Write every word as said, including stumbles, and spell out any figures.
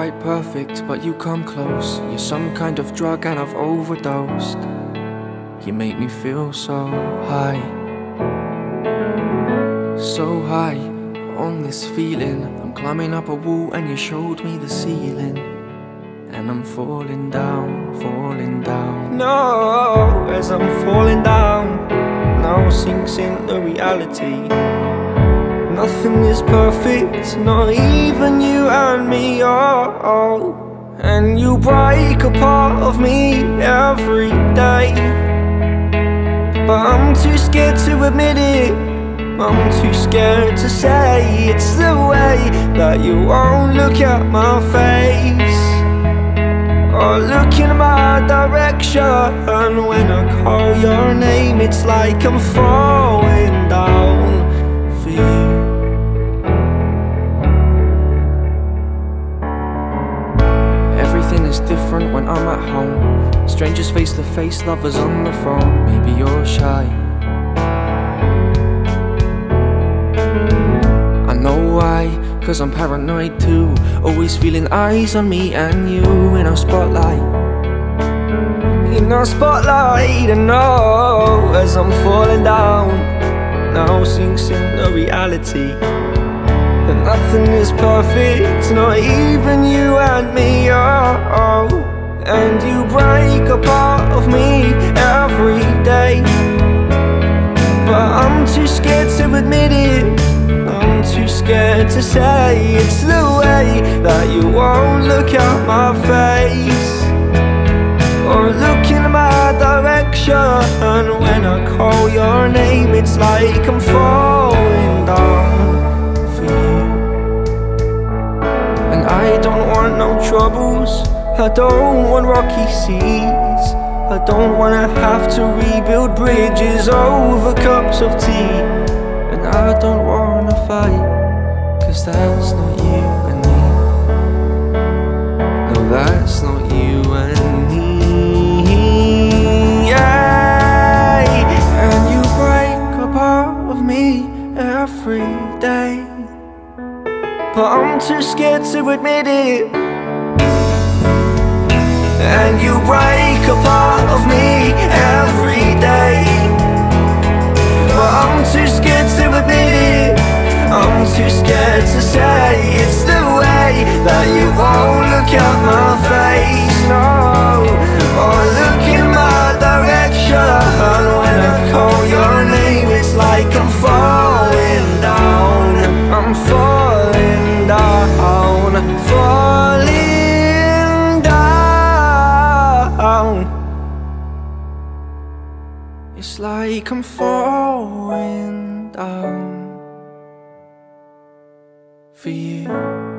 quite perfect, but you come close. You're some kind of drug and I've overdosed. You make me feel so high, so high on this feeling. I'm climbing up a wall and you showed me the ceiling, and I'm falling down, falling down. No, as I'm falling down, now sinks in the reality. Nothing is perfect, not even you and me, oh, oh. And you break a part of me every day, but I'm too scared to admit it. I'm too scared to say it's the way that you won't look at my face or look in my direction. And when I call your name, it's like I'm falling down for you. Everything is different when I'm at home. Strangers face to face, lovers on the phone. Maybe you're shy, I know why, cause I'm paranoid too. Always feeling eyes on me and you in our spotlight, in our spotlight. And know as I'm falling down, now sinks in the reality that nothing is perfect, not even you and me, oh, oh. And you break a part of me every day, but I'm too scared to admit it. I'm too scared to say it's the way that you won't look at my face or look in my direction. And when I call your name, it's like I'm falling down for you. And I don't want no troubles, I don't want rocky seas, I don't wanna have to rebuild bridges over cups of tea. And I don't wanna fight, cause that's not you and me. No, that's not you and me, yeah. And you break a part of me every day, but I'm too scared to admit it. And you break a part of me every day, but I'm too scared to admit it. I'm too scared to say it's the way that you won't look at my face, no, or look in my direction. And when I call your name, it's like I'm falling down, I'm falling down, falling down. It's like I'm falling down for you.